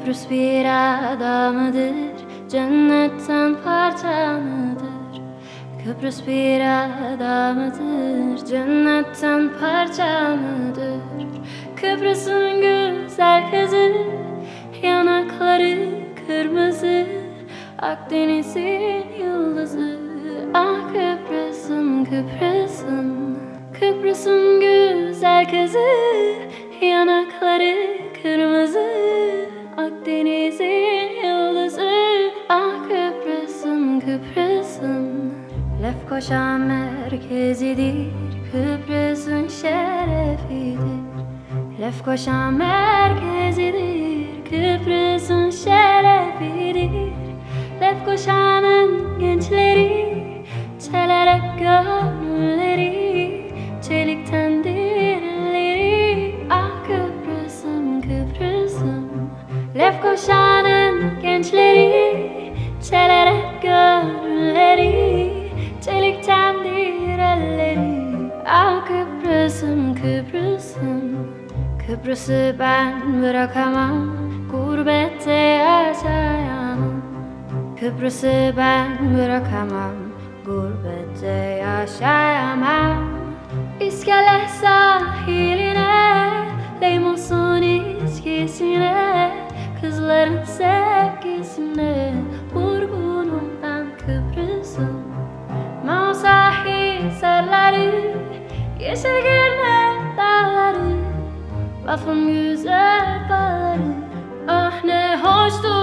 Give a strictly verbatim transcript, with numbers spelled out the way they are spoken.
Kıbrıs bir ada mıdır, cennetten parça mıdır? Kıbrıs bir ada mıdır, cennetten parça mıdır? Kıbrıs'ın güzel kızı, yanakları kırmızı, Akdeniz'in yıldızı. Ah Kıbrıs'ım, Kıbrıs'ım, Kıbrıs'ın güzel kızı, yanakları kırmızı, Akdeniz'in yıldızı. Ah Kıbrıs'ım, Kıbrıs'ım, Lefkoşa merkezidir, Kıbrıs'ın şerefidir. Lefkoşa merkezidir, Kıbrıs'ın şerefidir. Lefkoşa'nın gençleri çelerek gönülleri, çeliktendir elleri. Ah Kıbrıs'ım, Kıbrıs'ım, Lefkoşa'nın gençleri çelerek gönülleri, çeliktendir elleri. Ah Kıbrıs'ım, Kıbrıs'ım, Kıbrıs'ı ben bırakamam, gurbette yaşayamam. Kıbrıs'ı ben bırakamam, gurbette yaşayamam. İskele sahiline, Leymos'un içkisine, kızların sevgisine vurgunum ben Kıbrıs'ım. Mausahi sarları, yeşil girne dağları, Baf'ın güzel bağları. Ah ne hoştu